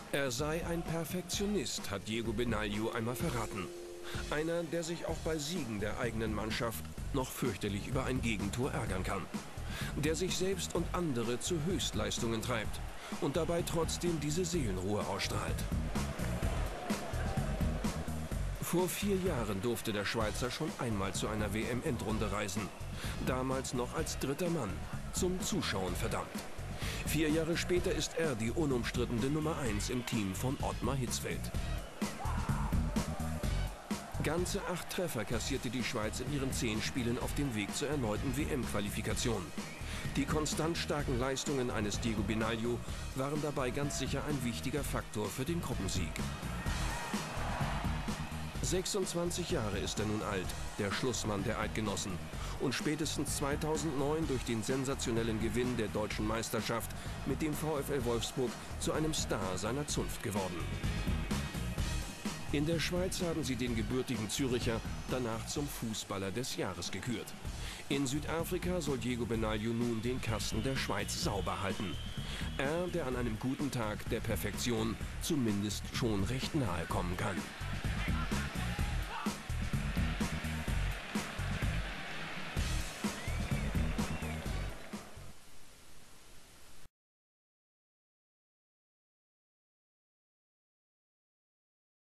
Er sei ein Perfektionist, hat Diego Benaglio einmal verraten. Einer, der sich auch bei Siegen der eigenen Mannschaft noch fürchterlich über ein Gegentor ärgern kann. Der sich selbst und andere zu Höchstleistungen treibt und dabei trotzdem diese Seelenruhe ausstrahlt. Vor 4 Jahren durfte der Schweizer schon einmal zu einer WM-Endrunde reisen. Damals noch als dritter Mann, zum Zuschauen verdammt. 4 Jahre später ist er die unumstrittene Nummer 1 im Team von Ottmar Hitzfeld. Ganze 8 Treffer kassierte die Schweiz in ihren 10 Spielen auf dem Weg zur erneuten WM-Qualifikation. Die konstant starken Leistungen eines Diego Benaglio waren dabei ganz sicher ein wichtiger Faktor für den Gruppensieg. 26 Jahre ist er nun alt, der Schlussmann der Eidgenossen. Und spätestens 2009 durch den sensationellen Gewinn der deutschen Meisterschaft mit dem VfL Wolfsburg zu einem Star seiner Zunft geworden. In der Schweiz haben sie den gebürtigen Züricher danach zum Fußballer des Jahres gekürt. In Südafrika soll Diego Benaglio nun den Kasten der Schweiz sauber halten. Er, der an einem guten Tag der Perfektion zumindest schon recht nahe kommen kann.